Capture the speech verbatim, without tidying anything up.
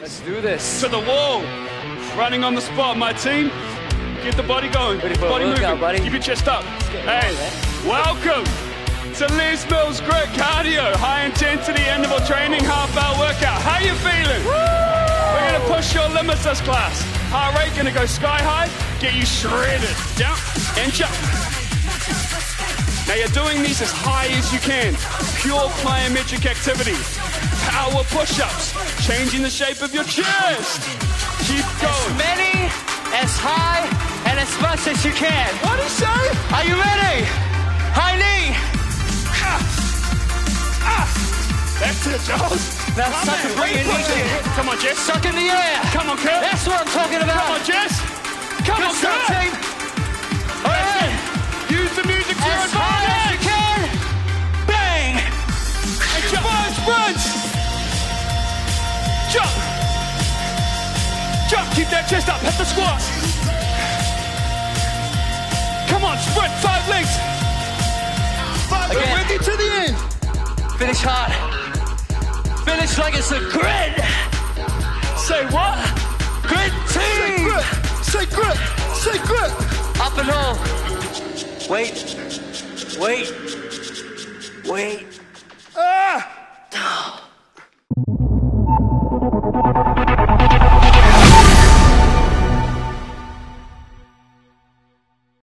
Let's do this. To the wall. Running on the spot, my team. Get the body going. Ready for body a moving. workout, buddy. Keep your chest up. Hey, on, welcome to Liz Mills Grit Cardio. High intensity interval training, half hour workout. How you feeling? Woo! We're gonna push your limits this class. Heart rate gonna go sky high. Get you shredded. Jump and jump. Now you're doing these as high as you can. Pure plyometric activity. Power push-ups. Changing the shape of your chest. Keep going. As many, as high, and as much as you can. What do you say? Are you ready? High knee. Ah. Ah. That's it, Charles. Now Come suck on, and bring your knees in. Come on, Jess. Suck in the air. Come on, Kurt. That's what I'm talking about. Come on, Jess. Come Good on, stuff, Kurt. team. All right. Use the music to your As high as you advantage. can. Bang. And jump. Sprint, sprint. Jump. Jump. Keep that chest up. Hit the squat. Come on, sprint. Five legs. Five legs. Again. With you to the end. Finish hard. Finish like it's a grid. Say what? Grid team. Say grit. Say grit. Up and home. Wait. Wait. Wait.